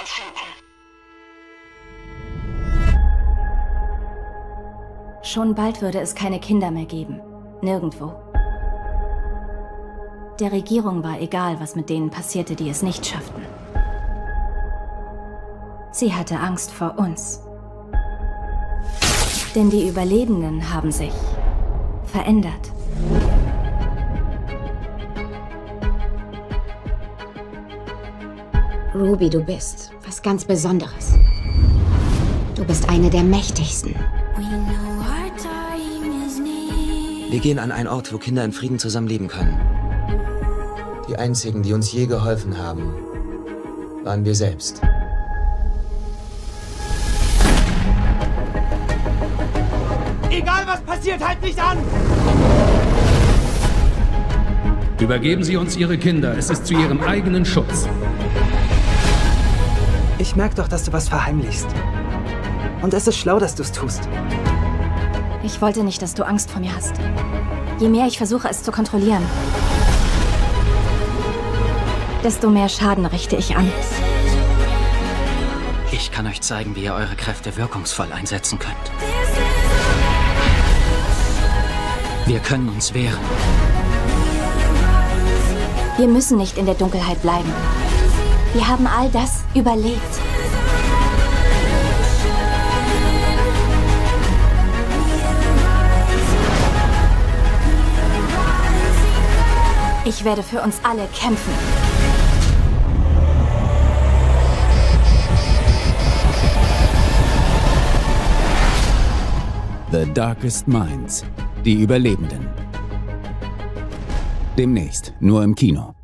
uns finden. Schon bald würde es keine Kinder mehr geben. Nirgendwo. Der Regierung war egal, was mit denen passierte, die es nicht schafften. Sie hatte Angst vor uns. Denn die Überlebenden haben sich verändert. Ruby, du bist was ganz Besonderes. Du bist eine der mächtigsten. Wir gehen an einen Ort, wo Kinder in Frieden zusammenleben können. Die einzigen, die uns je geholfen haben, waren wir selbst. Egal was passiert, halt nicht an! Übergeben Sie uns Ihre Kinder. Es ist zu Ihrem eigenen Schutz. Ich merke doch, dass du was verheimlichst. Und es ist schlau, dass du es tust. Ich wollte nicht, dass du Angst vor mir hast. Je mehr ich versuche, es zu kontrollieren, desto mehr Schaden richte ich an. Ich kann euch zeigen, wie ihr eure Kräfte wirkungsvoll einsetzen könnt. Wir können uns wehren. Wir müssen nicht in der Dunkelheit bleiben. Wir haben all das überlebt. Ich werde für uns alle kämpfen. The Darkest Minds. Die Überlebenden. Demnächst nur im Kino.